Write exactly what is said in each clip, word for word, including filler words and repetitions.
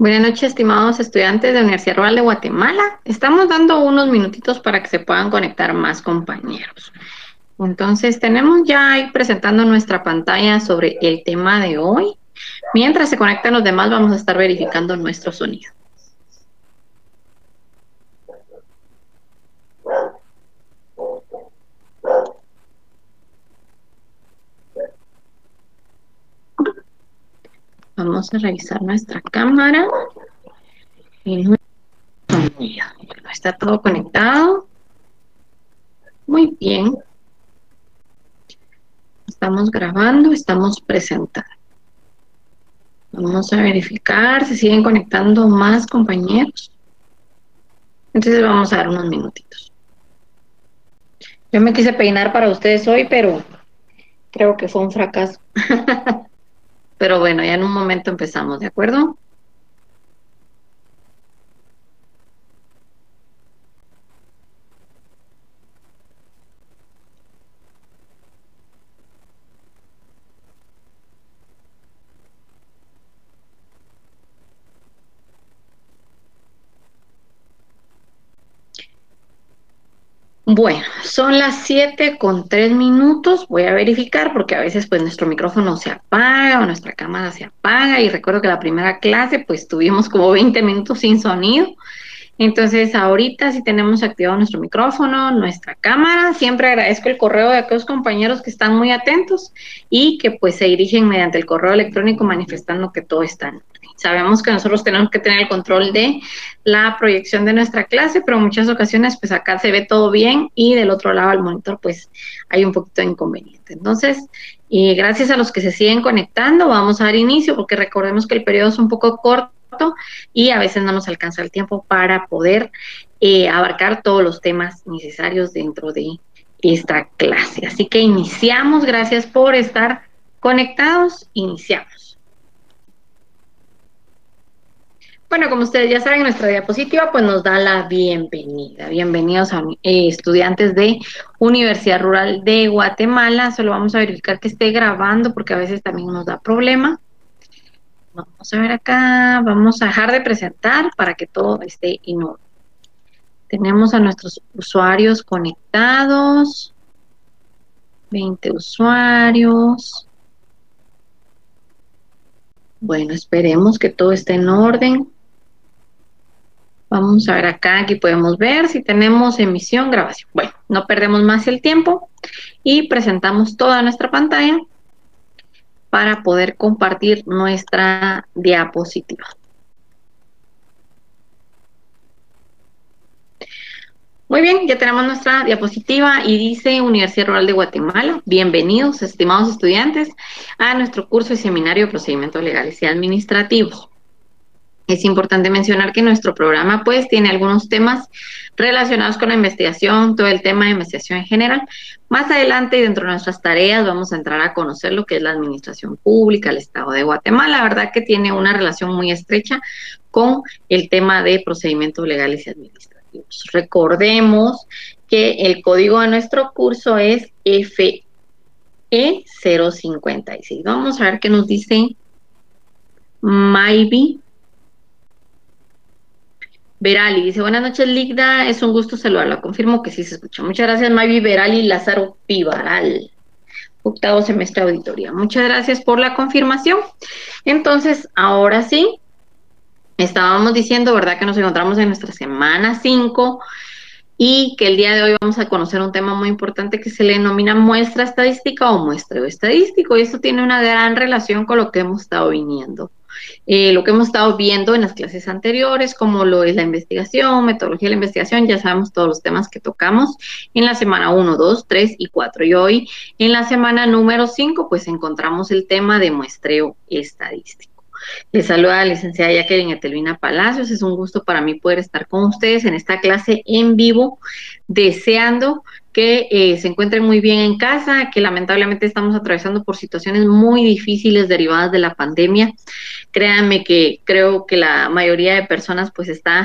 Buenas noches, estimados estudiantes de la Universidad Rural de Guatemala. Estamos dando unos minutitos para que se puedan conectar más compañeros. Entonces, tenemos ya ahí presentando nuestra pantalla sobre el tema de hoy. Mientras se conectan los demás, vamos a estar verificando nuestro sonido. Vamos a revisar nuestra cámara y nuestro sonido. Está todo conectado. Muy bien. Estamos grabando, estamos presentando. Vamos a verificar si siguen conectando más compañeros. Entonces vamos a dar unos minutitos. Yo me quise peinar para ustedes hoy, pero creo que fue un fracaso. Pero bueno, ya en un momento empezamos, ¿de acuerdo? Bueno, son las siete con tres minutos. Voy a verificar porque a veces pues nuestro micrófono se apaga o nuestra cámara se apaga. Y recuerdo que la primera clase pues tuvimos como veinte minutos sin sonido. Entonces ahorita sí tenemos activado nuestro micrófono, nuestra cámara. Siempre agradezco el correo de aquellos compañeros que están muy atentos y que pues se dirigen mediante el correo electrónico manifestando que todo está en orden. Sabemos que nosotros tenemos que tener el control de la proyección de nuestra clase, pero en muchas ocasiones pues acá se ve todo bien y del otro lado del monitor pues hay un poquito de inconveniente. Entonces, y gracias a los que se siguen conectando, vamos a dar inicio porque recordemos que el periodo es un poco corto y a veces no nos alcanza el tiempo para poder eh, abarcar todos los temas necesarios dentro de esta clase. Así que iniciamos, gracias por estar conectados, iniciamos. Bueno, como ustedes ya saben, nuestra diapositiva pues nos da la bienvenida. Bienvenidos a eh, estudiantes de Universidad Rural de Guatemala. Solo vamos a verificar que esté grabando porque a veces también nos da problema. Vamos a ver acá, vamos a dejar de presentar para que todo esté en orden. Tenemos a nuestros usuarios conectados, veinte usuarios. Bueno, esperemos que todo esté en orden. Vamos a ver acá, aquí podemos ver si tenemos emisión, grabación. Bueno, no perdemos más el tiempo y presentamos toda nuestra pantalla para poder compartir nuestra diapositiva. Muy bien, ya tenemos nuestra diapositiva y dice Universidad Rural de Guatemala. Bienvenidos, estimados estudiantes, a nuestro curso y seminario de procedimientos legales y administrativos. Es importante mencionar que nuestro programa pues tiene algunos temas relacionados con la investigación, todo el tema de investigación en general. Más adelante y dentro de nuestras tareas vamos a entrar a conocer lo que es la administración pública, el Estado de Guatemala. La verdad que tiene una relación muy estrecha con el tema de procedimientos legales y administrativos. Recordemos que el código de nuestro curso es F E cero cincuenta y seis. Vamos a ver qué nos dice Maybe Verali. Dice, buenas noches, Ligda, es un gusto saludarla. Confirmo que sí se escucha. Muchas gracias, Maybe Verali Lázaro Pivaral. Octavo semestre de auditoría. Muchas gracias por la confirmación. Entonces, ahora sí, estábamos diciendo, ¿verdad?, que nos encontramos en nuestra semana cinco y que el día de hoy vamos a conocer un tema muy importante que se le denomina muestra estadística o muestreo estadístico. Y esto tiene una gran relación con lo que hemos estado viniendo. Eh, lo que hemos estado viendo en las clases anteriores, como lo es la investigación, metodología de la investigación, ya sabemos todos los temas que tocamos en la semana uno, dos, tres y cuatro. Y hoy, en la semana número cinco, pues encontramos el tema de muestreo estadístico. Les saluda la licenciada Jacqueline Etelvina Palacios. Es un gusto para mí poder estar con ustedes en esta clase en vivo, deseando que eh, se encuentren muy bien en casa, que lamentablemente estamos atravesando por situaciones muy difíciles derivadas de la pandemia. Créanme que creo que la mayoría de personas pues está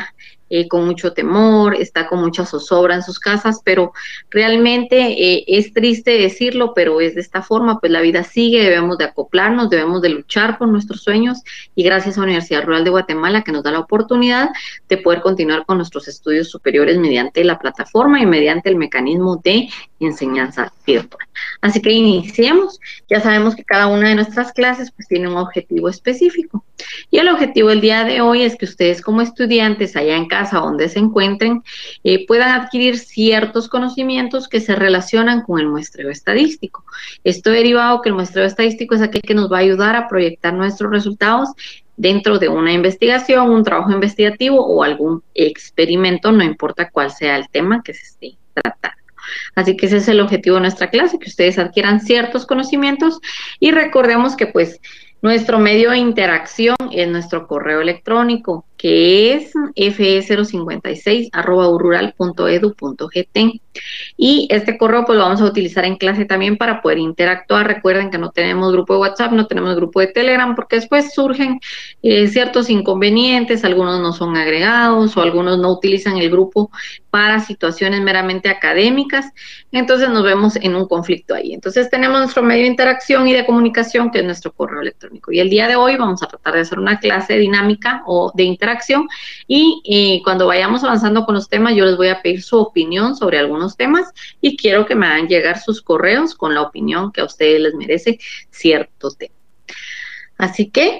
eh, con mucho temor, está con mucha zozobra en sus casas, pero realmente eh, es triste decirlo, pero es de esta forma, pues la vida sigue, debemos de acoplarnos, debemos de luchar por nuestros sueños y gracias a la Universidad Rural de Guatemala que nos da la oportunidad de poder continuar con nuestros estudios superiores mediante la plataforma y mediante el mecanismo de enseñanza virtual. Así que iniciemos. Ya sabemos que cada una de nuestras clases pues tiene un objetivo específico. Y el objetivo del día de hoy es que ustedes como estudiantes allá en casa donde se encuentren eh, puedan adquirir ciertos conocimientos que se relacionan con el muestreo estadístico. Esto derivado que el muestreo estadístico es aquel que nos va a ayudar a proyectar nuestros resultados dentro de una investigación, un trabajo investigativo o algún experimento, no importa cuál sea el tema que se esté tratando. Así que ese es el objetivo de nuestra clase, que ustedes adquieran ciertos conocimientos y recordemos que pues nuestro medio de interacción es nuestro correo electrónico, que es f e cero cincuenta y seis arroba u rural punto edu punto gt. Y este correo pues lo vamos a utilizar en clase también para poder interactuar. Recuerden que no tenemos grupo de WhatsApp, no tenemos grupo de Telegram, porque después surgen eh, ciertos inconvenientes, algunos no son agregados o algunos no utilizan el grupo para situaciones meramente académicas, entonces nos vemos en un conflicto ahí. Entonces tenemos nuestro medio de interacción y de comunicación, que es nuestro correo electrónico. Y el día de hoy vamos a tratar de hacer una clase dinámica o de interacción y eh, cuando vayamos avanzando con los temas, yo les voy a pedir su opinión sobre algunos temas y quiero que me hagan llegar sus correos con la opinión que a ustedes les merece cierto tema. Así que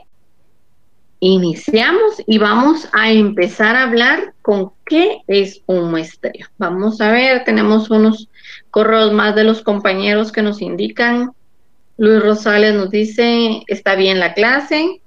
iniciamos y vamos a empezar a hablar con qué es un muestreo. Vamos a ver, tenemos unos correos más de los compañeros que nos indican. Luis Rosales nos dice, está bien la clase.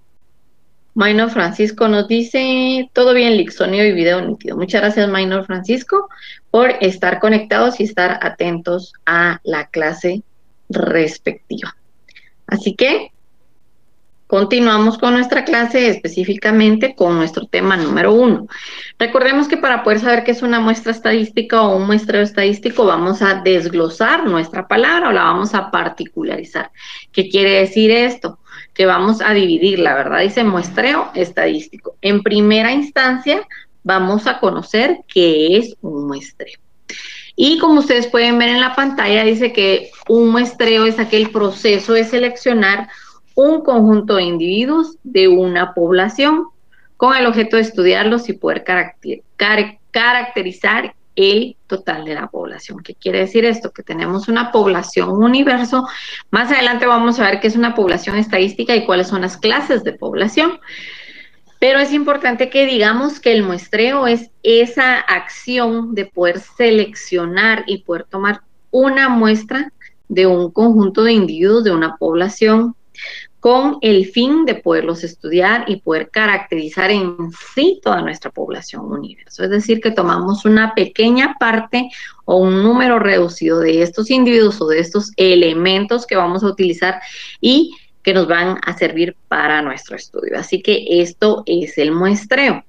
Minor Francisco nos dice, todo bien, Lick, sonido y video nítido. Muchas gracias, Minor Francisco, por estar conectados y estar atentos a la clase respectiva. Así que continuamos con nuestra clase, específicamente con nuestro tema número uno. Recordemos que para poder saber qué es una muestra estadística o un muestreo estadístico, vamos a desglosar nuestra palabra o la vamos a particularizar. ¿Qué quiere decir esto? Que vamos a dividirla, ¿verdad? Dice muestreo estadístico. En primera instancia, vamos a conocer qué es un muestreo. Y como ustedes pueden ver en la pantalla, dice que un muestreo es aquel proceso de seleccionar un conjunto de individuos de una población con el objeto de estudiarlos y poder caracter car caracterizar el total de la población. ¿Qué quiere decir esto? Que tenemos una población, un universo. Más adelante vamos a ver qué es una población estadística y cuáles son las clases de población. Pero es importante que digamos que el muestreo es esa acción de poder seleccionar y poder tomar una muestra de un conjunto de individuos de una población con el fin de poderlos estudiar y poder caracterizar en sí toda nuestra población universo. Es decir, que tomamos una pequeña parte o un número reducido de estos individuos o de estos elementos que vamos a utilizar y que nos van a servir para nuestro estudio. Así que esto es el muestreo.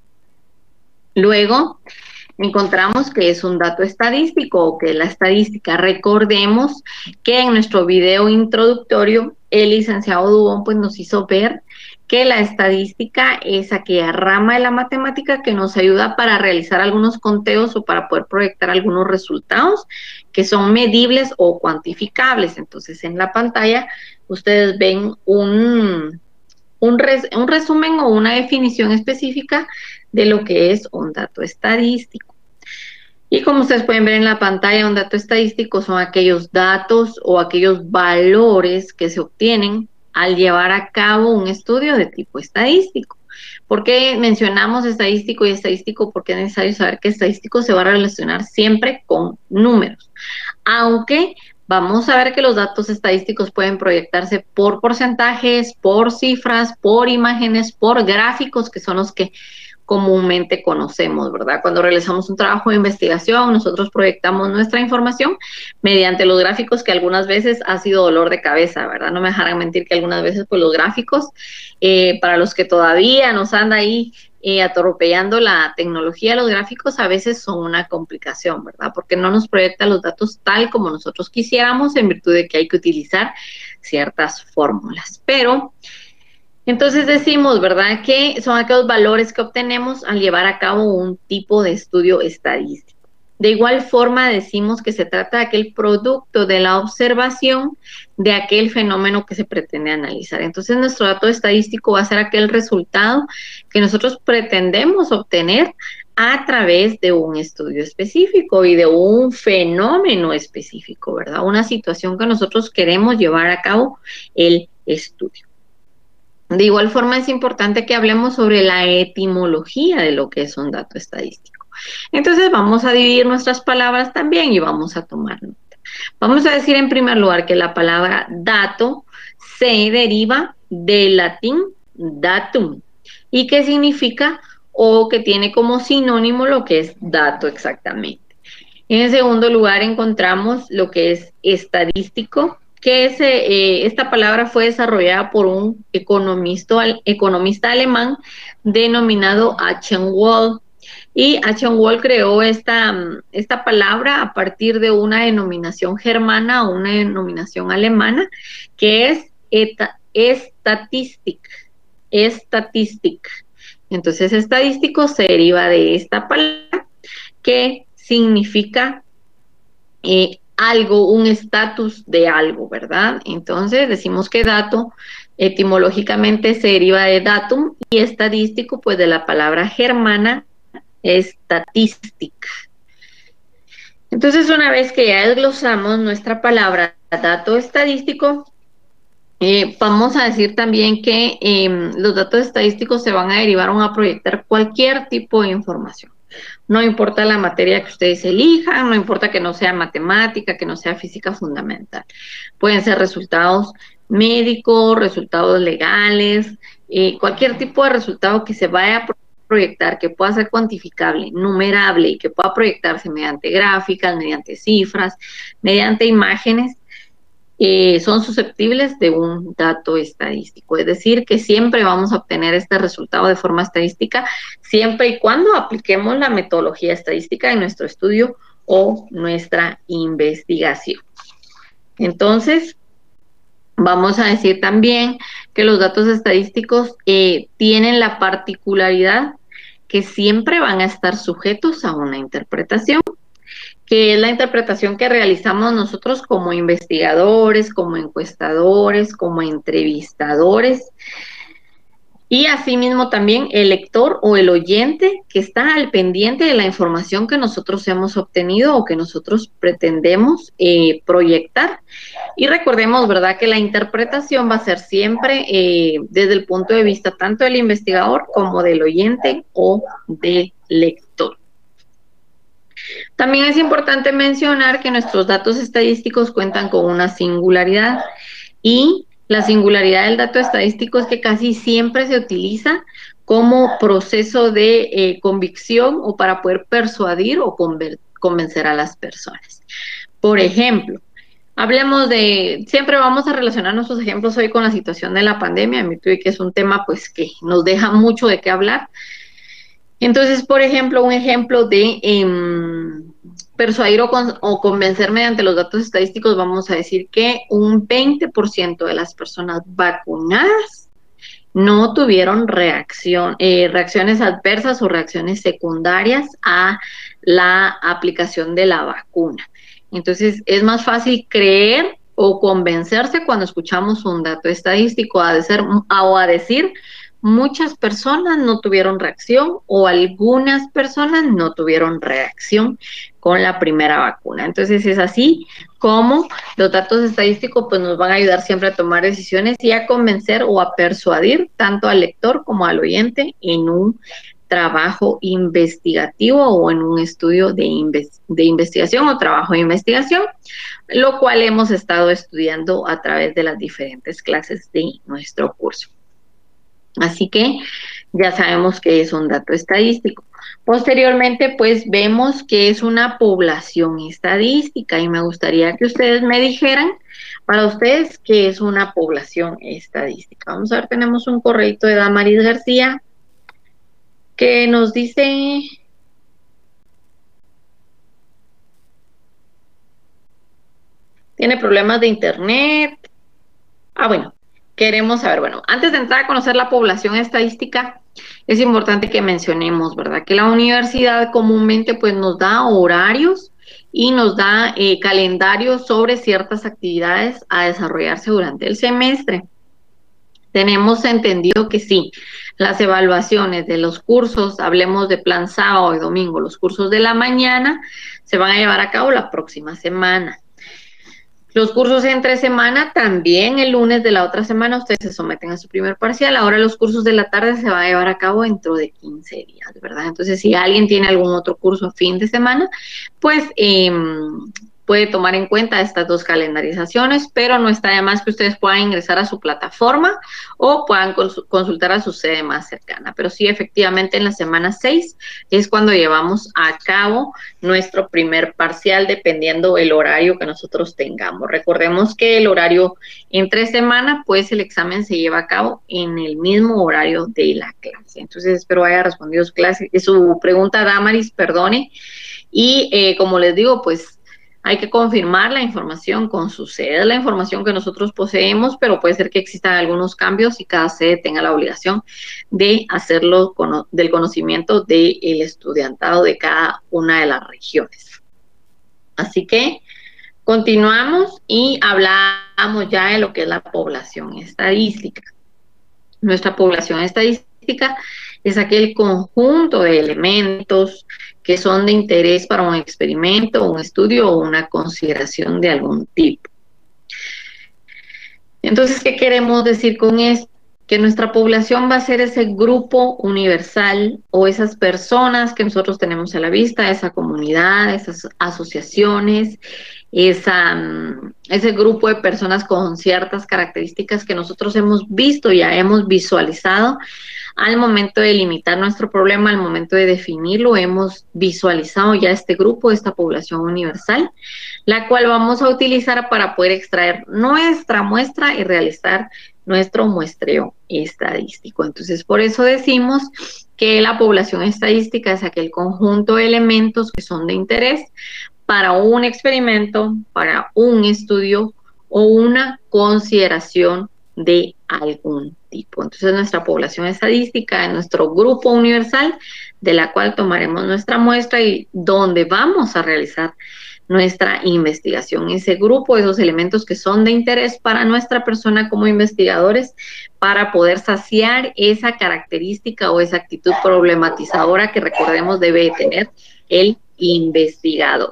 Luego encontramos que es un dato estadístico o que es la estadística. Recordemos que en nuestro video introductorio el licenciado Dubón pues nos hizo ver que la estadística es aquella rama de la matemática que nos ayuda para realizar algunos conteos o para poder proyectar algunos resultados que son medibles o cuantificables. Entonces en la pantalla ustedes ven un, un, res, un resumen o una definición específica de lo que es un dato estadístico. Y como ustedes pueden ver en la pantalla, un dato estadístico son aquellos datos o aquellos valores que se obtienen al llevar a cabo un estudio de tipo estadístico. ¿Por qué mencionamos estadístico y estadístico? Porque es necesario saber que estadístico se va a relacionar siempre con números. Aunque vamos a ver que los datos estadísticos pueden proyectarse por porcentajes, por cifras, por imágenes, por gráficos, que son los que comúnmente conocemos, ¿verdad? Cuando realizamos un trabajo de investigación, nosotros proyectamos nuestra información mediante los gráficos, que algunas veces ha sido dolor de cabeza, ¿verdad? No me dejarán mentir que algunas veces pues los gráficos, eh, para los que todavía nos anda ahí eh, atropellando la tecnología, los gráficos a veces son una complicación, ¿verdad? Porque no nos proyecta los datos tal como nosotros quisiéramos en virtud de que hay que utilizar ciertas fórmulas. Pero Entonces decimos, ¿verdad?, que son aquellos valores que obtenemos al llevar a cabo un tipo de estudio estadístico. De igual forma decimos que se trata de aquel producto de la observación de aquel fenómeno que se pretende analizar. Entonces nuestro dato estadístico va a ser aquel resultado que nosotros pretendemos obtener a través de un estudio específico y de un fenómeno específico, ¿verdad? Una situación que nosotros queremos llevar a cabo el estudio. De igual forma es importante que hablemos sobre la etimología de lo que es un dato estadístico. Entonces vamos a dividir nuestras palabras también y vamos a tomar nota. Vamos a decir en primer lugar que la palabra dato se deriva del latín datum y que significa o que tiene como sinónimo lo que es dato exactamente. En el segundo lugar encontramos lo que es estadístico, que es, eh, esta palabra fue desarrollada por un economista, economista alemán denominado Achim Wall. Y Achim Wall creó esta, esta palabra a partir de una denominación germana o una denominación alemana que es eta, statistic, statistic. Entonces, estadístico se deriva de esta palabra que significa eh, algo, un estatus de algo, ¿verdad? Entonces decimos que dato etimológicamente se deriva de datum y estadístico pues de la palabra germana statistic. Entonces una vez que ya desglosamos nuestra palabra dato estadístico, eh, vamos a decir también que eh, los datos estadísticos se van a derivar o a proyectar cualquier tipo de información. No importa la materia que ustedes elijan, no importa que no sea matemática, que no sea física fundamental. Pueden ser resultados médicos, resultados legales, eh, cualquier tipo de resultado que se vaya a proyectar, que pueda ser cuantificable, numerable y que pueda proyectarse mediante gráficas, mediante cifras, mediante imágenes, Eh, son susceptibles de un dato estadístico. Es decir, que siempre vamos a obtener este resultado de forma estadística, siempre y cuando apliquemos la metodología estadística en nuestro estudio o nuestra investigación. Entonces, vamos a decir también que los datos estadísticos eh, tienen la particularidad que siempre van a estar sujetos a una interpretación, que es la interpretación que realizamos nosotros como investigadores, como encuestadores, como entrevistadores, y asimismo también el lector o el oyente que está al pendiente de la información que nosotros hemos obtenido o que nosotros pretendemos eh, proyectar. Y recordemos, ¿verdad?, que la interpretación va a ser siempre eh, desde el punto de vista tanto del investigador como del oyente o del lector. También es importante mencionar que nuestros datos estadísticos cuentan con una singularidad y la singularidad del dato estadístico es que casi siempre se utiliza como proceso de eh, convicción o para poder persuadir o convencer a las personas. Por ejemplo, hablemos de, siempre vamos a relacionar nuestros ejemplos hoy con la situación de la pandemia, me creo que es un tema pues que nos deja mucho de qué hablar. Entonces, por ejemplo, un ejemplo de eh, persuadir o, con, o convencer mediante los datos estadísticos, vamos a decir que un veinte por ciento de las personas vacunadas no tuvieron reacción, eh, reacciones adversas o reacciones secundarias a la aplicación de la vacuna. Entonces, es más fácil creer o convencerse cuando escuchamos un dato estadístico a, de ser, a, o a decir muchas personas no tuvieron reacción o algunas personas no tuvieron reacción con la primera vacuna. Entonces es así como los datos estadísticos pues nos van a ayudar siempre a tomar decisiones y a convencer o a persuadir tanto al lector como al oyente en un trabajo investigativo o en un estudio de, inves de investigación o trabajo de investigación, lo cual hemos estado estudiando a través de las diferentes clases de nuestro curso. Así que ya sabemos que es un dato estadístico. Posteriormente, pues vemos que es una población estadística y me gustaría que ustedes me dijeran para ustedes qué es una población estadística. Vamos a ver, tenemos un correíto de Damaris García que nos dice... Tiene problemas de internet. Ah, bueno. queremos saber? Bueno, antes de entrar a conocer la población estadística, es importante que mencionemos, ¿verdad? Que la universidad comúnmente pues nos da horarios y nos da eh, calendarios sobre ciertas actividades a desarrollarse durante el semestre. Tenemos entendido que sí, las evaluaciones de los cursos, hablemos de plan sábado y domingo, los cursos de la mañana se van a llevar a cabo la próxima semana. Los cursos entre semana también el lunes de la otra semana ustedes se someten a su primer parcial. Ahora los cursos de la tarde se van a llevar a cabo dentro de quince días, ¿verdad? Entonces, si alguien tiene algún otro curso a fin de semana, pues eh, puede tomar en cuenta estas dos calendarizaciones, pero no está de más que ustedes puedan ingresar a su plataforma o puedan consultar a su sede más cercana. Pero sí, efectivamente, en la semana seis es cuando llevamos a cabo nuestro primer parcial, dependiendo el horario que nosotros tengamos. Recordemos que el horario entre semana, pues el examen se lleva a cabo en el mismo horario de la clase. Entonces, espero haya respondido su, clase, su pregunta, Damaris, perdone. Y eh, como les digo, pues hay que confirmar la información con su sede, la información que nosotros poseemos, pero puede ser que existan algunos cambios y cada sede tenga la obligación de hacerlo con, del conocimiento del estudiantado de cada una de las regiones. Así que continuamos y hablamos ya de lo que es la población estadística. Nuestra población estadística es aquel conjunto de elementos que son de interés para un experimento, un estudio o una consideración de algún tipo. Entonces, ¿qué queremos decir con esto? Que nuestra población va a ser ese grupo universal o esas personas que nosotros tenemos a la vista, esa comunidad, esas asociaciones, esa, ese grupo de personas con ciertas características que nosotros hemos visto, ya hemos visualizado al momento de limitar nuestro problema, al momento de definirlo, hemos visualizado ya este grupo, esta población universal, la cual vamos a utilizar para poder extraer nuestra muestra y realizar nuestro muestreo estadístico. Entonces, por eso decimos que la población estadística es aquel conjunto de elementos que son de interés para un experimento, para un estudio o una consideración de algún tipo. Entonces, nuestra población estadística es nuestro grupo universal de la cual tomaremos nuestra muestra y donde vamos a realizar nuestra investigación. Ese grupo, esos elementos que son de interés para nuestra persona como investigadores, para poder saciar esa característica o esa actitud problematizadora que recordemos debe tener el investigador.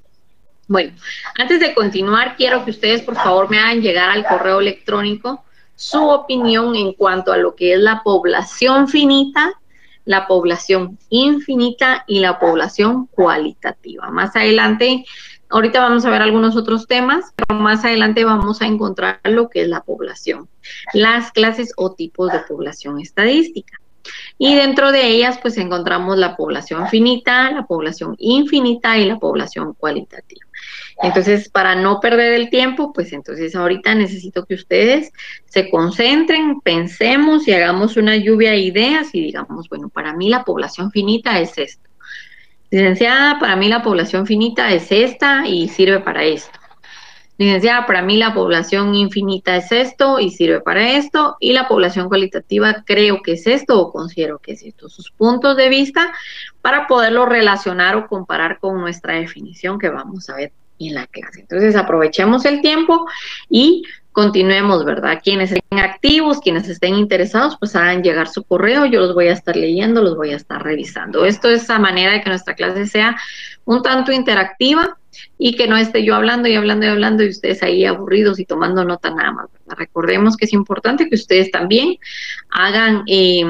Bueno, antes de continuar, quiero que ustedes por favor me hagan llegar al correo electrónico su opinión en cuanto a lo que es la población finita, la población infinita y la población cualitativa. Más adelante, ahorita vamos a ver algunos otros temas, pero más adelante vamos a encontrar lo que es la población, las clases o tipos de población estadística. Y dentro de ellas, pues encontramos la población finita, la población infinita y la población cualitativa. Entonces, para no perder el tiempo, pues entonces ahorita necesito que ustedes se concentren, pensemos y hagamos una lluvia de ideas y digamos, bueno, para mí la población finita es esto. Licenciada, para mí la población finita es esta y sirve para esto. Licenciada, para mí la población infinita es esto y sirve para esto, y la población cualitativa creo que es esto o considero que es esto. Sus puntos de vista para poderlo relacionar o comparar con nuestra definición que vamos a ver en la clase. Entonces aprovechemos el tiempo y continuemos, ¿verdad? Quienes estén activos, quienes estén interesados, pues hagan llegar su correo, yo los voy a estar leyendo, los voy a estar revisando. Esto es a manera de que nuestra clase sea un tanto interactiva y que no esté yo hablando y hablando y hablando y ustedes ahí aburridos y tomando nota nada más, ¿verdad? Recordemos que es importante que ustedes también hagan, eh,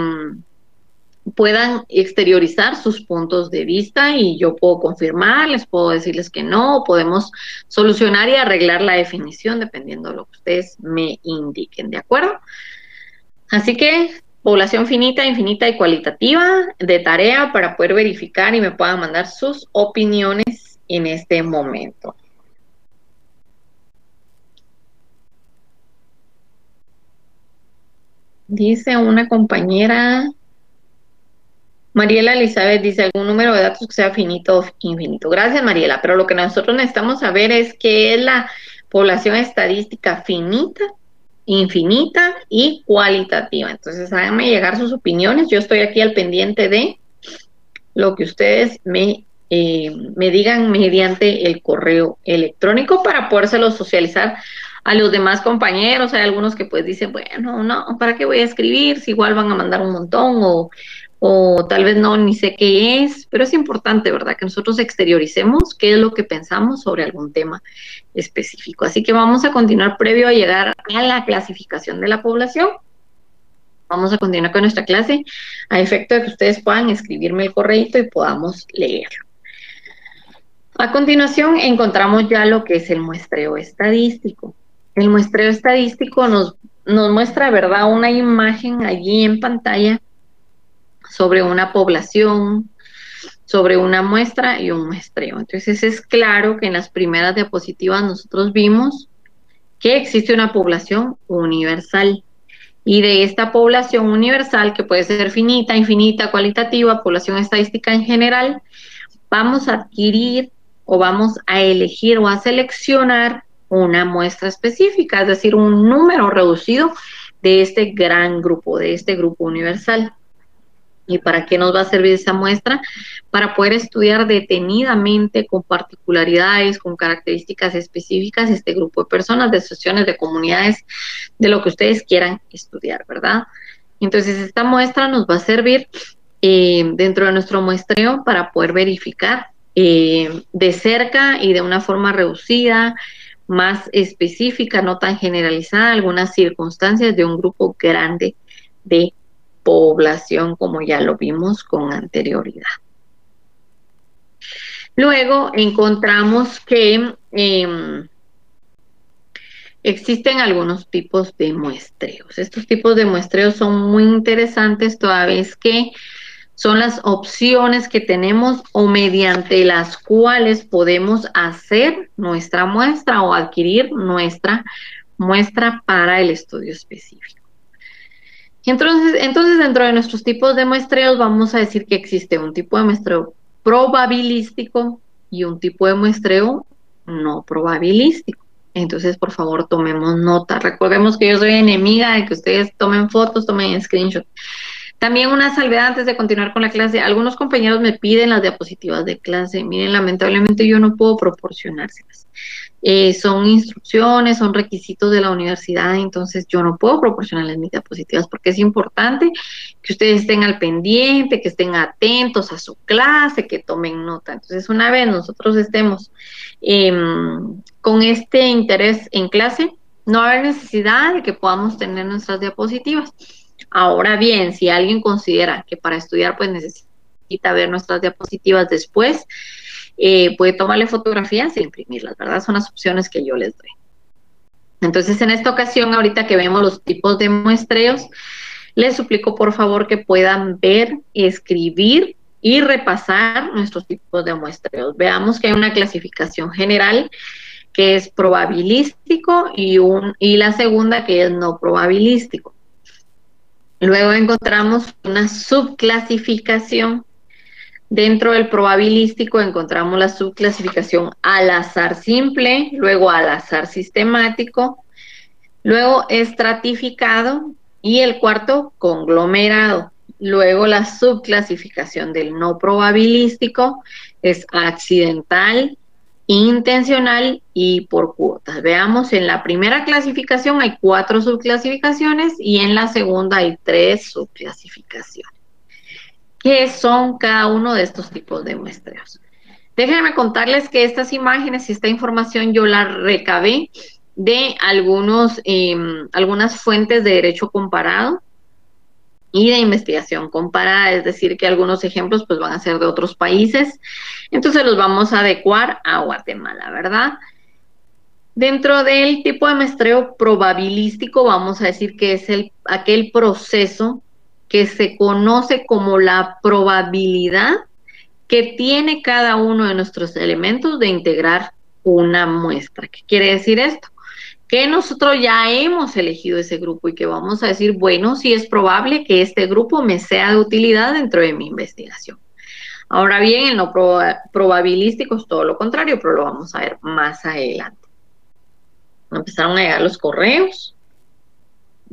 puedan exteriorizar sus puntos de vista y yo puedo confirmar, les puedo decirles que no, podemos solucionar y arreglar la definición dependiendo de lo que ustedes me indiquen, ¿de acuerdo? Así que población finita, infinita y cualitativa de tarea para poder verificar y me puedan mandar sus opiniones en este momento. Dice una compañera, Mariela Elizabeth, dice algún número de datos que sea finito o infinito. Gracias, Mariela, pero lo que nosotros necesitamos saber es qué es la población estadística finita infinita y cualitativa. Entonces háganme llegar sus opiniones. Yo estoy aquí al pendiente de lo que ustedes me, eh, me digan mediante el correo electrónico para podérselo socializar a los demás compañeros. Hay algunos que pues dicen, bueno, no, ¿para qué voy a escribir? Si igual van a mandar un montón o, o tal vez no, ni sé qué es, pero es importante, ¿verdad? Que nosotros exterioricemos qué es lo que pensamos sobre algún tema específico. Así que vamos a continuar previo a llegar a la clasificación de la población. Vamos a continuar con nuestra clase a efecto de que ustedes puedan escribirme el correíto y podamos leerlo. A continuación encontramos ya lo que es el muestreo estadístico. El muestreo estadístico nos, nos muestra, ¿verdad?, una imagen allí en pantalla sobre una población, sobre una muestra y un muestreo. Entonces es claro que en las primeras diapositivas nosotros vimos que existe una población universal. Y de esta población universal, que puede ser finita, infinita, cualitativa, población estadística en general, vamos a adquirir o vamos a elegir o a seleccionar una muestra específica, es decir, un número reducido de este gran grupo, de este grupo universal. ¿Y para qué nos va a servir esa muestra? Para poder estudiar detenidamente, con particularidades, con características específicas, este grupo de personas, de asociaciones, de comunidades, de lo que ustedes quieran estudiar, ¿verdad? Entonces, esta muestra nos va a servir eh, dentro de nuestro muestreo para poder verificar eh, de cerca y de una forma reducida, más específica, no tan generalizada, algunas circunstancias de un grupo grande de población, como ya lo vimos con anterioridad. Luego encontramos que eh, existen algunos tipos de muestreos. Estos tipos de muestreos son muy interesantes, toda vez que son las opciones que tenemos o mediante las cuales podemos hacer nuestra muestra o adquirir nuestra muestra para el estudio específico. Entonces, entonces, dentro de nuestros tipos de muestreos vamos a decir que existe un tipo de muestreo probabilístico y un tipo de muestreo no probabilístico. Entonces, por favor, tomemos nota. Recordemos que yo soy enemiga de que ustedes tomen fotos, tomen screenshot. También una salvedad antes de continuar con la clase. Algunos compañeros me piden las diapositivas de clase. Miren, lamentablemente yo no puedo proporcionárselas. Eh, son instrucciones, son requisitos de la universidad, entonces yo no puedo proporcionarles mis diapositivas porque es importante que ustedes estén al pendiente, que estén atentos a su clase, que tomen nota. Entonces, una vez nosotros estemos eh, con este interés en clase, no va a haber necesidad de que podamos tener nuestras diapositivas. Ahora bien, si alguien considera que para estudiar pues necesita ver nuestras diapositivas después, Eh, puede tomarle fotografías e imprimirlas, ¿verdad? Son las opciones que yo les doy. Entonces, en esta ocasión, ahorita que vemos los tipos de muestreos, les suplico por favor que puedan ver, escribir y repasar nuestros tipos de muestreos. Veamos que hay una clasificación general que es probabilístico y, un, y la segunda que es no probabilístico. Luego encontramos una subclasificación. Dentro del probabilístico encontramos la subclasificación al azar simple, luego al azar sistemático, luego estratificado y el cuarto conglomerado. Luego la subclasificación del no probabilístico es accidental, intencional y por cuotas. Veamos, en la primera clasificación hay cuatro subclasificaciones y en la segunda hay tres subclasificaciones. ¿Qué son cada uno de estos tipos de muestreos? Déjenme contarles que estas imágenes y esta información yo la recabé de algunos, eh, algunas fuentes de derecho comparado y de investigación comparada, es decir, que algunos ejemplos pues van a ser de otros países, entonces los vamos a adecuar a Guatemala, ¿verdad? Dentro del tipo de muestreo probabilístico vamos a decir que es el, aquel proceso que se conoce como la probabilidad que tiene cada uno de nuestros elementos de integrar una muestra. ¿Qué quiere decir esto? Que nosotros ya hemos elegido ese grupo y que vamos a decir, bueno, sí es probable que este grupo me sea de utilidad dentro de mi investigación. Ahora bien, el no proba probabilístico es todo lo contrario, pero lo vamos a ver más adelante. Empezaron a llegar los correos.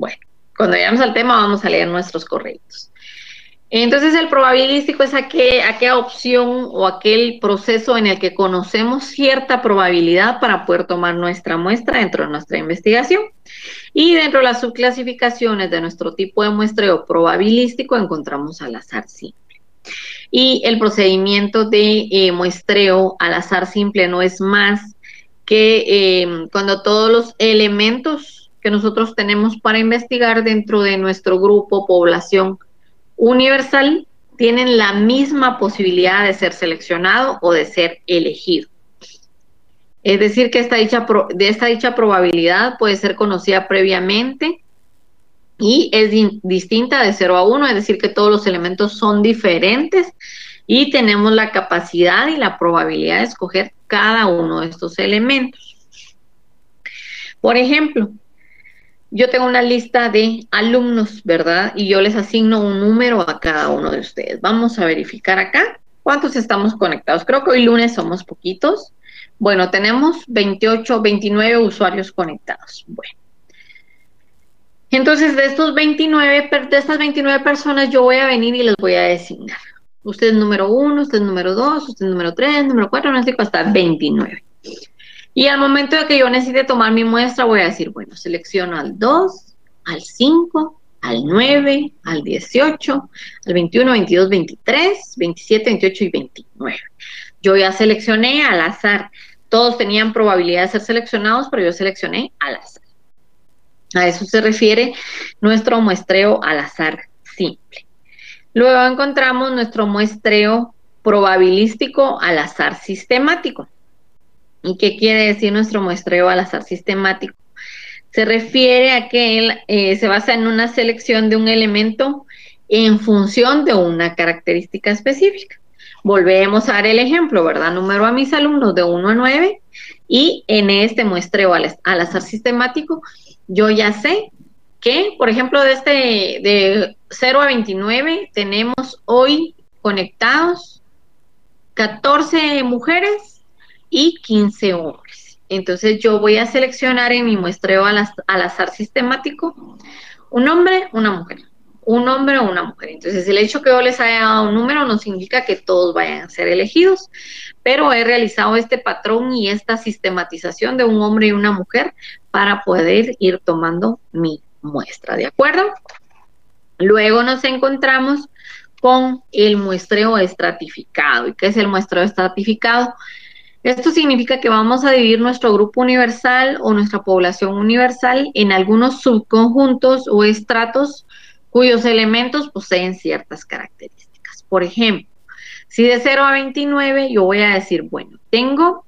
Bueno, cuando llegamos al tema vamos a leer nuestros correctos. Entonces, el probabilístico es aquel, aquella opción o aquel proceso en el que conocemos cierta probabilidad para poder tomar nuestra muestra dentro de nuestra investigación. Y dentro de las subclasificaciones de nuestro tipo de muestreo probabilístico encontramos al azar simple. Y el procedimiento de eh, muestreo al azar simple no es más que eh, cuando todos los elementos que nosotros tenemos para investigar dentro de nuestro grupo, población universal, tienen la misma posibilidad de ser seleccionado o de ser elegido. Es decir, que esta dicha, de esta dicha probabilidad puede ser conocida previamente y es distinta de cero a uno, es decir, que todos los elementos son diferentes y tenemos la capacidad y la probabilidad de escoger cada uno de estos elementos. Por ejemplo, yo tengo una lista de alumnos, ¿verdad? Y yo les asigno un número a cada uno de ustedes. Vamos a verificar acá cuántos estamos conectados. Creo que hoy lunes somos poquitos. Bueno, tenemos veintiocho, veintinueve usuarios conectados. Bueno. Entonces, de estos veintinueve, de estas veintinueve personas, yo voy a venir y les voy a designar. Usted es número uno, usted es número dos, usted es número tres, número cuatro, no sé, hasta veintinueve. Y al momento de que yo necesite tomar mi muestra, voy a decir, bueno, selecciono al dos, al cinco, al nueve, al dieciocho, al veintiuno, veintidós, veintitrés, veintisiete, veintiocho y veintinueve. Yo ya seleccioné al azar. Todos tenían probabilidad de ser seleccionados, pero yo seleccioné al azar. A eso se refiere nuestro muestreo al azar simple. Luego encontramos nuestro muestreo probabilístico al azar sistemático. ¿Y qué quiere decir nuestro muestreo al azar sistemático? Se refiere a que él eh, se basa en una selección de un elemento en función de una característica específica. Volvemos a dar el ejemplo, ¿verdad? Número a mis alumnos de uno a nueve y en este muestreo al, al azar sistemático yo ya sé que, por ejemplo, de, este, de cero a veintinueve tenemos hoy conectados catorce mujeres y quince hombres. Entonces yo voy a seleccionar en mi muestreo al, al azar sistemático un hombre, una mujer, un hombre o una mujer. Entonces el hecho que yo les haya dado un número no significa que todos vayan a ser elegidos, pero he realizado este patrón y esta sistematización de un hombre y una mujer para poder ir tomando mi muestra, ¿de acuerdo? Luego nos encontramos con el muestreo estratificado. ¿Y qué es el muestreo estratificado? Esto significa que vamos a dividir nuestro grupo universal o nuestra población universal en algunos subconjuntos o estratos cuyos elementos poseen ciertas características. Por ejemplo, si de cero a veintinueve yo voy a decir, bueno, tengo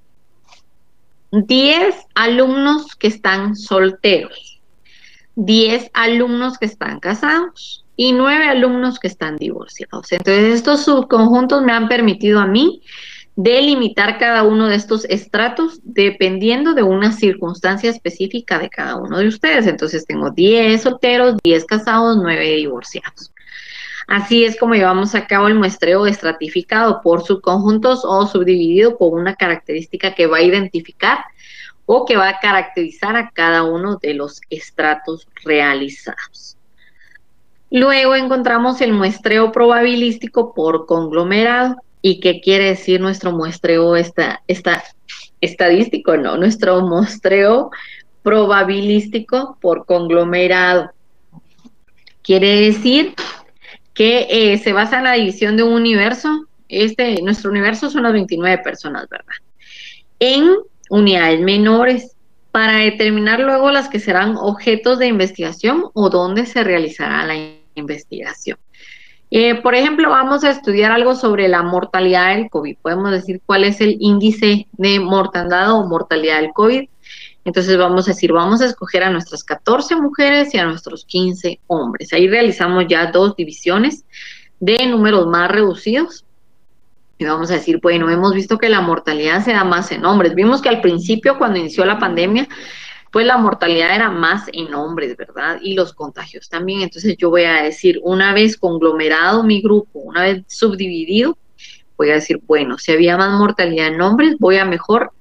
diez alumnos que están solteros, diez alumnos que están casados y nueve alumnos que están divorciados. Entonces, estos subconjuntos me han permitido a mí delimitar cada uno de estos estratos dependiendo de una circunstancia específica de cada uno de ustedes. Entonces tengo diez solteros, diez casados, nueve divorciados. Así es como llevamos a cabo el muestreo estratificado por subconjuntos o subdividido por una característica que va a identificar o que va a caracterizar a cada uno de los estratos realizados. Luego encontramos el muestreo probabilístico por conglomerado. ¿Y qué quiere decir nuestro muestreo esta, esta, estadístico? No, nuestro muestreo probabilístico por conglomerado. Quiere decir que eh, se basa en la división de un universo. Este, nuestro universo son las veintinueve personas, ¿verdad? En unidades menores para determinar luego las que serán objetos de investigación o dónde se realizará la investigación. Eh, por ejemplo, vamos a estudiar algo sobre la mortalidad del COVID. Podemos decir cuál es el índice de mortandad o mortalidad del COVID. Entonces vamos a decir, vamos a escoger a nuestras catorce mujeres y a nuestros quince hombres. Ahí realizamos ya dos divisiones de números más reducidos. Y vamos a decir, bueno, hemos visto que la mortalidad se da más en hombres. Vimos que al principio, cuando inició la pandemia, pues la mortalidad era más en hombres, ¿verdad? Y los contagios también. Entonces yo voy a decir, una vez conglomerado mi grupo, una vez subdividido, voy a decir, bueno, si había más mortalidad en hombres, voy a mejor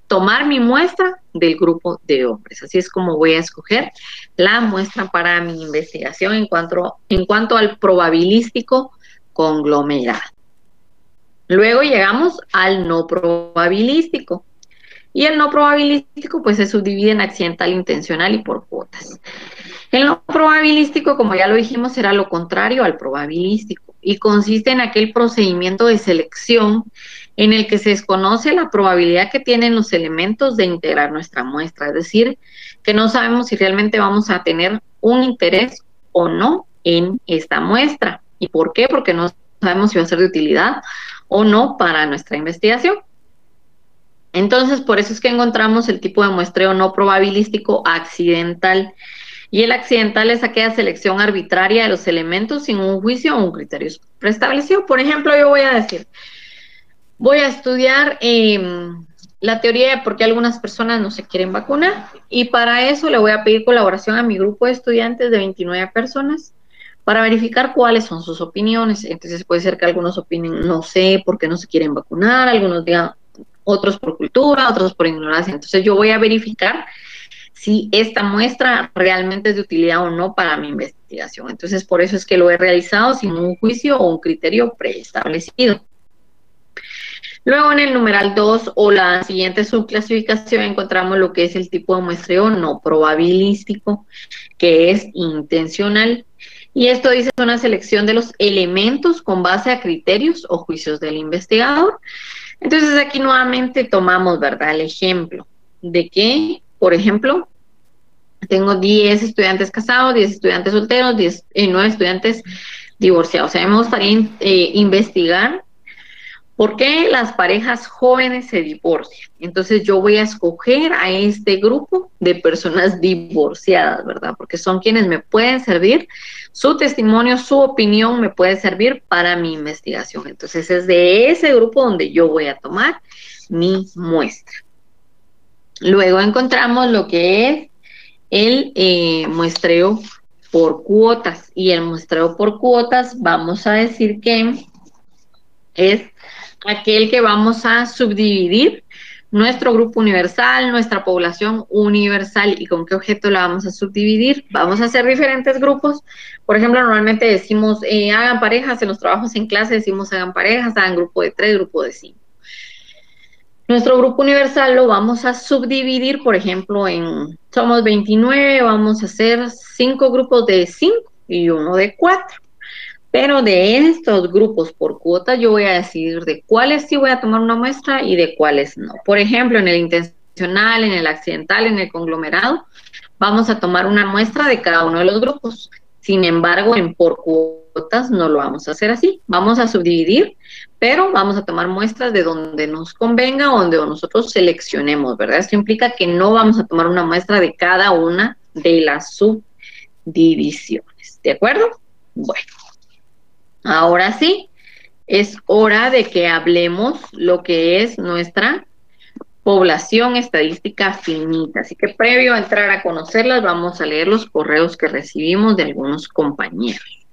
tomar mi muestra del grupo de hombres. Así es como voy a escoger la muestra para mi investigación en cuanto, en cuanto al probabilístico conglomerado. Luego llegamos al no probabilístico. Y el no probabilístico pues se subdivide en accidental, intencional y por cuotas. El no probabilístico, como ya lo dijimos, será lo contrario al probabilístico y consiste en aquel procedimiento de selección en el que se desconoce la probabilidad que tienen los elementos de integrar nuestra muestra, es decir, que no sabemos si realmente vamos a tener un interés o no en esta muestra. ¿Y por qué? Porque no sabemos si va a ser de utilidad o no para nuestra investigación. Entonces, por eso es que encontramos el tipo de muestreo no probabilístico accidental. Y el accidental es aquella selección arbitraria de los elementos sin un juicio o un criterio preestablecido. Por ejemplo, yo voy a decir, voy a estudiar eh, la teoría de por qué algunas personas no se quieren vacunar. Y para eso le voy a pedir colaboración a mi grupo de estudiantes de veintinueve personas para verificar cuáles son sus opiniones. Entonces puede ser que algunos opinen, no sé por qué no se quieren vacunar, algunos digan, otros por cultura, otros por ignorancia. Entonces yo voy a verificar si esta muestra realmente es de utilidad o no para mi investigación. Entonces por eso es que lo he realizado sin un juicio o un criterio preestablecido. Luego en el numeral dos o la siguiente subclasificación encontramos lo que es el tipo de muestreo no probabilístico, que es intencional. Y esto dice es una selección de los elementos con base a criterios o juicios del investigador. Entonces aquí nuevamente tomamos, ¿verdad?, el ejemplo de que, por ejemplo, tengo diez estudiantes casados, diez estudiantes solteros, diez, eh, nueve estudiantes divorciados. O sea, me gustaría eh, investigar por qué las parejas jóvenes se divorcian. Entonces yo voy a escoger a este grupo de personas divorciadas, ¿verdad? Porque son quienes me pueden servir, su testimonio, su opinión me puede servir para mi investigación. Entonces es de ese grupo donde yo voy a tomar mi muestra. Luego encontramos lo que es el eh, muestreo por cuotas. Y el muestreo por cuotas vamos a decir que es aquel que vamos a subdividir nuestro grupo universal, nuestra población universal. ¿Y con qué objeto la vamos a subdividir? Vamos a hacer diferentes grupos. Por ejemplo, normalmente decimos, eh, hagan parejas, en los trabajos en clase decimos hagan parejas, hagan grupo de tres, grupo de cinco. Nuestro grupo universal lo vamos a subdividir, por ejemplo, en, somos veintinueve, vamos a hacer cinco grupos de cinco y uno de cuatro. Pero de estos grupos por cuota yo voy a decidir de cuáles sí voy a tomar una muestra y de cuáles no. Por ejemplo, en el intencional, en el accidental, en el conglomerado, vamos a tomar una muestra de cada uno de los grupos. Sin embargo, en por cuotas no lo vamos a hacer así. Vamos a subdividir, pero vamos a tomar muestras de donde nos convenga o donde nosotros seleccionemos, ¿verdad? Esto implica que no vamos a tomar una muestra de cada una de las subdivisiones. ¿De acuerdo? Bueno. Ahora sí, es hora de que hablemos lo que es nuestra población estadística finita. Así que previo a entrar a conocerlas, vamos a leer los correos que recibimos de algunos compañeros.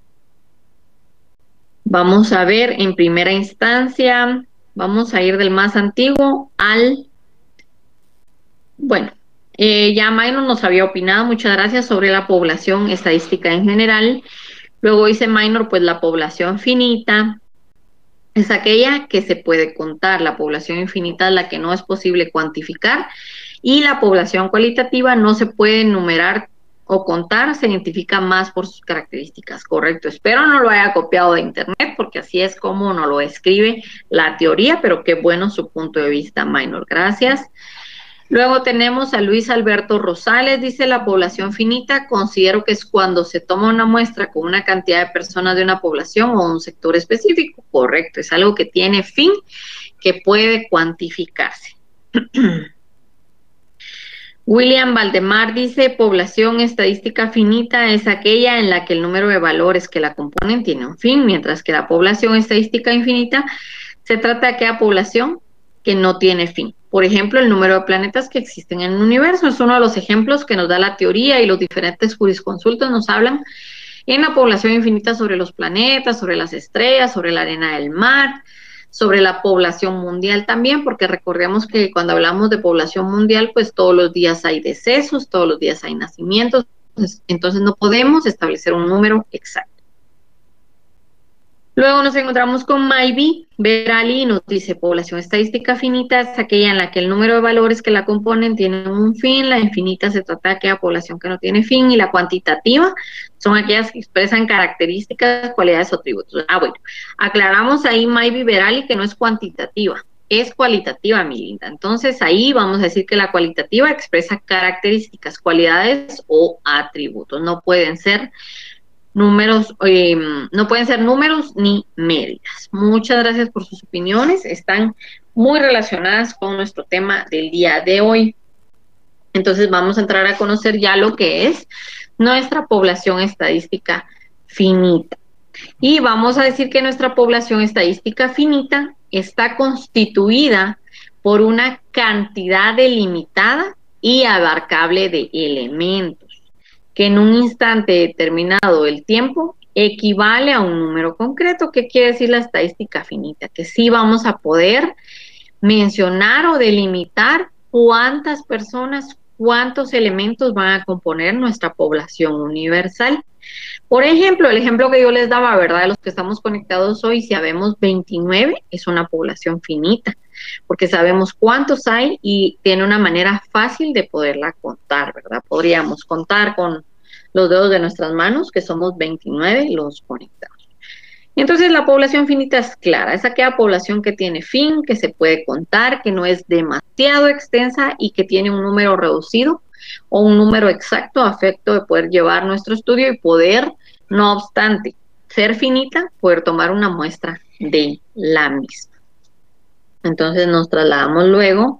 Vamos a ver en primera instancia, vamos a ir del más antiguo al... Bueno, eh, ya Minor nos había opinado, muchas gracias, sobre la población estadística en general. Luego dice Minor, pues la población finita es aquella que se puede contar, la población infinita es la que no es posible cuantificar y la población cualitativa no se puede enumerar o contar, se identifica más por sus características. Correcto, espero no lo haya copiado de internet porque así es como nos lo escribe la teoría, pero qué bueno su punto de vista, Minor, gracias. Luego tenemos a Luis Alberto Rosales, dice la población finita, considero que es cuando se toma una muestra con una cantidad de personas de una población o un sector específico. Correcto, es algo que tiene fin, que puede cuantificarse. William Valdemar dice, población estadística finita es aquella en la que el número de valores que la componen tiene un fin, mientras que la población estadística infinita se trata de aquella población que no tiene fin. Por ejemplo, el número de planetas que existen en el universo es uno de los ejemplos que nos da la teoría y los diferentes jurisconsultos nos hablan en la población infinita sobre los planetas, sobre las estrellas, sobre la arena del mar, sobre la población mundial también, porque recordemos que cuando hablamos de población mundial, pues todos los días hay decesos, todos los días hay nacimientos, entonces no podemos establecer un número exacto. Luego nos encontramos con Maybe Berali, nos dice, población estadística finita es aquella en la que el número de valores que la componen tienen un fin, la infinita se trata de aquella población que no tiene fin, y la cuantitativa son aquellas que expresan características, cualidades o atributos. Ah, bueno, aclaramos ahí Maybe Berali que no es cuantitativa, es cualitativa, mi linda. Entonces ahí vamos a decir que la cualitativa expresa características, cualidades o atributos, no pueden ser números, eh, no pueden ser números ni medias. Muchas gracias por sus opiniones, están muy relacionadas con nuestro tema del día de hoy. Entonces vamos a entrar a conocer ya lo que es nuestra población estadística finita. Y vamos a decir que nuestra población estadística finita está constituida por una cantidad delimitada y abarcable de elementos, que en un instante determinado del tiempo equivale a un número concreto. ¿Qué quiere decir la estadística finita? Que sí vamos a poder mencionar o delimitar cuántas personas, cuántos elementos van a componer nuestra población universal. Por ejemplo, el ejemplo que yo les daba, ¿verdad? De los que estamos conectados hoy, si habemos veintinueve, es una población finita, porque sabemos cuántos hay y tiene una manera fácil de poderla contar, ¿verdad? Podríamos contar con los dedos de nuestras manos, que somos veintinueve los conectados. Entonces la población finita es clara, es aquella población que tiene fin, que se puede contar, que no es demasiado extensa y que tiene un número reducido o un número exacto a efecto de poder llevar nuestro estudio y poder, no obstante ser finita, poder tomar una muestra de la misma. Entonces nos trasladamos luego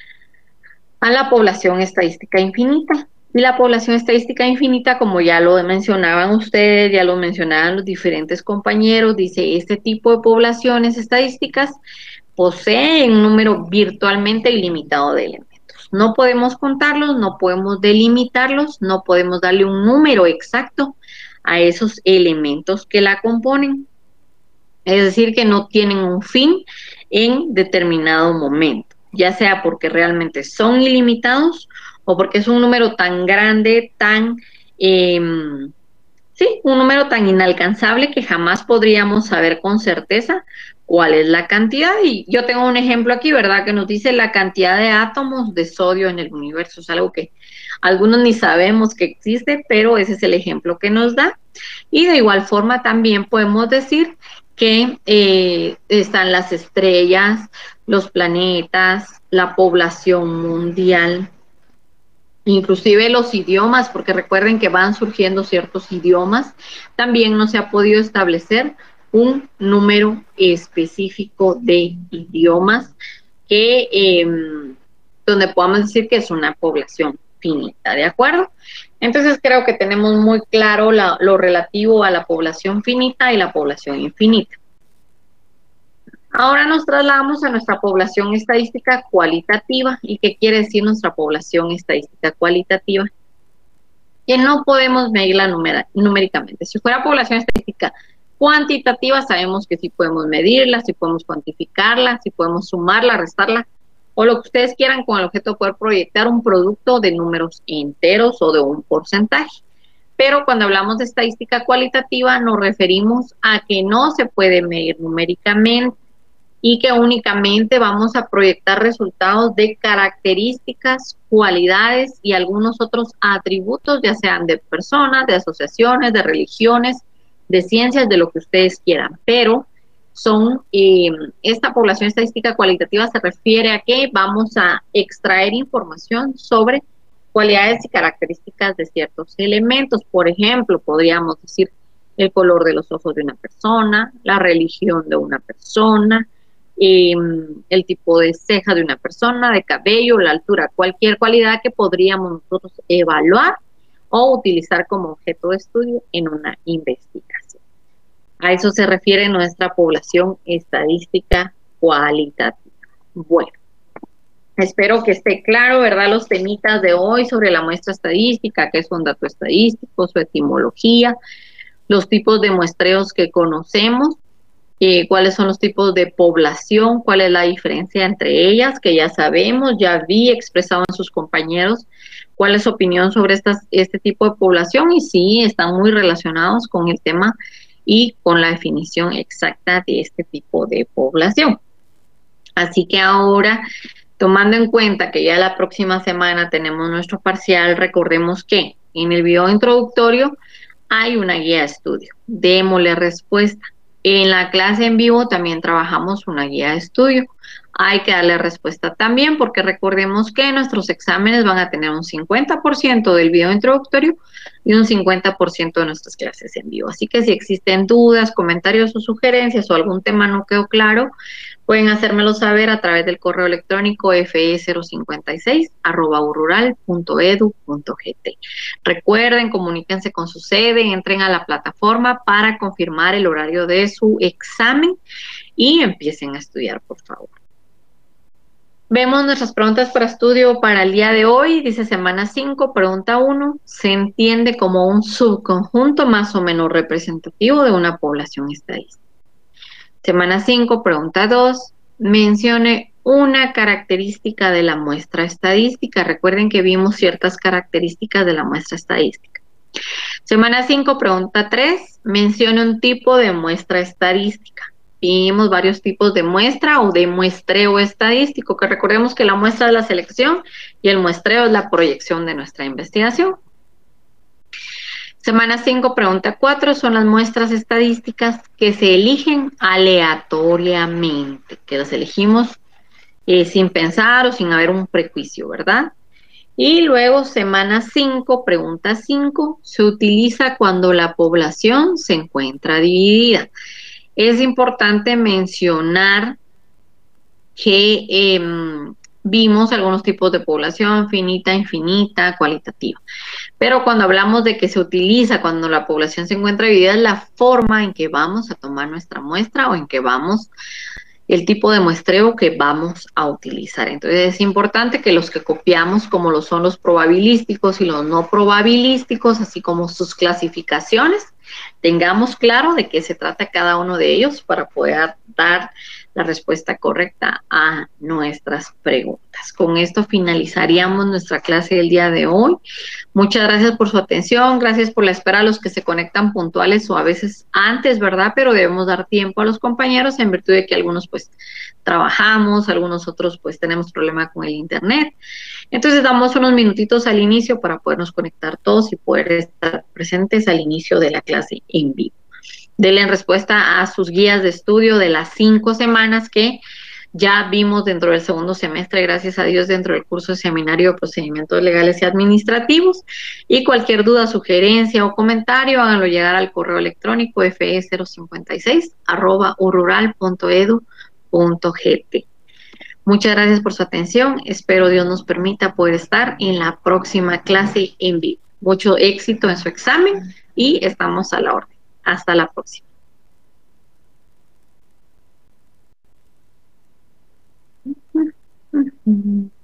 a la población estadística infinita. Y la población estadística infinita, como ya lo mencionaban ustedes, ya lo mencionaban los diferentes compañeros, dice, este tipo de poblaciones estadísticas poseen un número virtualmente ilimitado de elementos. No podemos contarlos, no podemos delimitarlos, no podemos darle un número exacto a esos elementos que la componen. Es decir, que no tienen un fin en determinado momento, ya sea porque realmente son ilimitados o porque es un número tan grande, tan, eh, sí, un número tan inalcanzable que jamás podríamos saber con certeza cuál es la cantidad. Y yo tengo un ejemplo aquí, ¿verdad?, que nos dice la cantidad de átomos de sodio en el universo. Es algo que algunos ni sabemos que existe, pero ese es el ejemplo que nos da. Y de igual forma también podemos decir que eh, están las estrellas, los planetas, la población mundial, inclusive los idiomas, porque recuerden que van surgiendo ciertos idiomas. También no se ha podido establecer un número específico de idiomas que eh, donde podamos decir que es una población finita, ¿de acuerdo? Entonces creo que tenemos muy claro la, lo relativo a la población finita y la población infinita. Ahora nos trasladamos a nuestra población estadística cualitativa. ¿Y qué quiere decir nuestra población estadística cualitativa? Que no podemos medirla numera, numéricamente. Si fuera población estadística cuantitativa, sabemos que sí podemos medirla, sí podemos cuantificarla, sí podemos sumarla, restarla, o lo que ustedes quieran, con el objeto de poder proyectar un producto de números enteros o de un porcentaje. Pero cuando hablamos de estadística cualitativa nos referimos a que no se puede medir numéricamente y que únicamente vamos a proyectar resultados de características, cualidades y algunos otros atributos, ya sean de personas, de asociaciones, de religiones, de ciencias, de lo que ustedes quieran. Pero son, eh, esta población estadística cualitativa se refiere a que vamos a extraer información sobre cualidades y características de ciertos elementos. Por ejemplo, podríamos decir el color de los ojos de una persona, la religión de una persona, eh, el tipo de ceja de una persona, de cabello, la altura, cualquier cualidad que podríamos nosotros evaluar o utilizar como objeto de estudio en una investigación. A eso se refiere nuestra población estadística cualitativa. Bueno, espero que esté claro, ¿verdad?, los temitas de hoy sobre la muestra estadística, qué es un dato estadístico, su etimología, los tipos de muestreos que conocemos eh, cuáles son los tipos de población, cuál es la diferencia entre ellas, que ya sabemos, ya vi expresado en sus compañeros cuál es su opinión sobre estas, este tipo de población y sí, están muy relacionados con el tema y con la definición exacta de este tipo de población. Así que ahora, tomando en cuenta que ya la próxima semana tenemos nuestro parcial, recordemos que en el video introductorio hay una guía de estudio. Démosle respuesta. En la clase en vivo también trabajamos una guía de estudio. Hay que darle respuesta también porque recordemos que nuestros exámenes van a tener un cincuenta por ciento del video introductorio y un cincuenta por ciento de nuestras clases en vivo. Así que si existen dudas, comentarios o sugerencias o algún tema no quedó claro, pueden hacérmelo saber a través del correo electrónico f e cero cincuenta y seis arroba urural punto edu punto gt. Recuerden, comuníquense con su sede, entren a la plataforma para confirmar el horario de su examen y empiecen a estudiar, por favor. Vemos nuestras preguntas para estudio para el día de hoy. Dice semana cinco, pregunta uno. Se entiende como un subconjunto más o menos representativo de una población estadística. Semana cinco, pregunta dos. Mencione una característica de la muestra estadística. Recuerden que vimos ciertas características de la muestra estadística. Semana cinco, pregunta tres. Mencione un tipo de muestra estadística. Vimos varios tipos de muestra o de muestreo estadístico, que recordemos que la muestra es la selección y el muestreo es la proyección de nuestra investigación. Semana cinco, pregunta cuatro, son las muestras estadísticas que se eligen aleatoriamente, que las elegimos eh, sin pensar o sin haber un prejuicio, ¿verdad? Y luego, semana cinco, pregunta cinco, se utiliza cuando la población se encuentra dividida. Es importante mencionar que eh, vimos algunos tipos de población, finita, infinita, cualitativa. Pero cuando hablamos de que se utiliza cuando la población se encuentra dividida, es la forma en que vamos a tomar nuestra muestra o en que vamos, el tipo de muestreo que vamos a utilizar. Entonces es importante que los que copiamos, como lo son los probabilísticos y los no probabilísticos, así como sus clasificaciones, tengamos claro de qué se trata cada uno de ellos para poder dar la respuesta correcta a nuestras preguntas. Con esto finalizaríamos nuestra clase del día de hoy. Muchas gracias por su atención, gracias por la espera a los que se conectan puntuales o a veces antes, ¿verdad? Pero debemos dar tiempo a los compañeros en virtud de que algunos pues trabajamos, algunos otros pues tenemos problema con el internet. Entonces damos unos minutitos al inicio para podernos conectar todos y poder estar presentes al inicio de la clase en vivo. Denle respuesta a sus guías de estudio de las cinco semanas que ya vimos dentro del segundo semestre, gracias a Dios, dentro del curso de Seminario de Procedimientos Legales y Administrativos. Y cualquier duda, sugerencia o comentario, háganlo llegar al correo electrónico f e cero cincuenta y seis arroba urural punto edu punto gt. Muchas gracias por su atención. Espero Dios nos permita poder estar en la próxima clase en vivo. Mucho éxito en su examen y estamos a la orden. Hasta la próxima. Mm-hmm.